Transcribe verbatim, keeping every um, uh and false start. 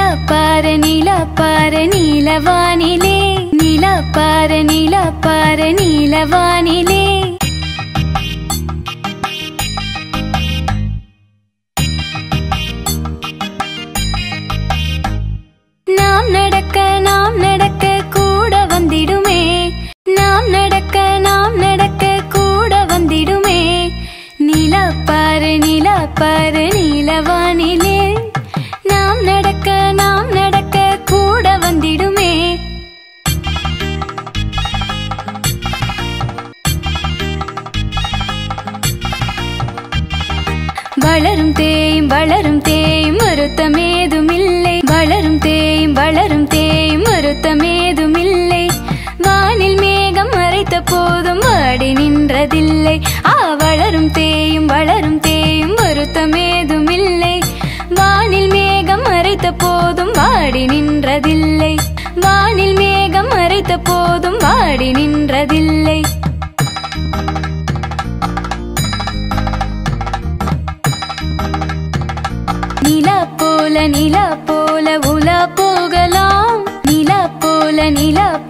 பாரு நிலா பாரு நீலவானிலே, நிலா பாரு நிலா பாரு நீலவானிலே. நாம் நடக்க நாம் நடக்க கூட வந்திடுமே, நாம் நடக்க நாம் நடக்க கூட வந்திடுமே. நிலா பாரு நிலா பாரு நீலவானிலே, நாம் நடக்க நாம் நடக்க கூட வந்திடுமே. வளரும் தேயும் வளரும் தேயும் வருத்தமேதுமில்லை, வளரும் தேயும் வளரும் தேயும் வருத்தமேதுமில்லை. வானில் மேகம் மறைத்த போதும் வாடி நின்றதில்லை. ஆ வளரும் தேயும் வளரும் தேயும் வருத்தமேதுமில்லை. வானில் மேகம் மறைத்த போதும் வாடி நின்றதில்லை. வானில் மேகம் மறைத்த போதும் வாடி நின்றதில்லை. நிலா போல நிலா போல உலா போகலாம், நிலா போல நிலா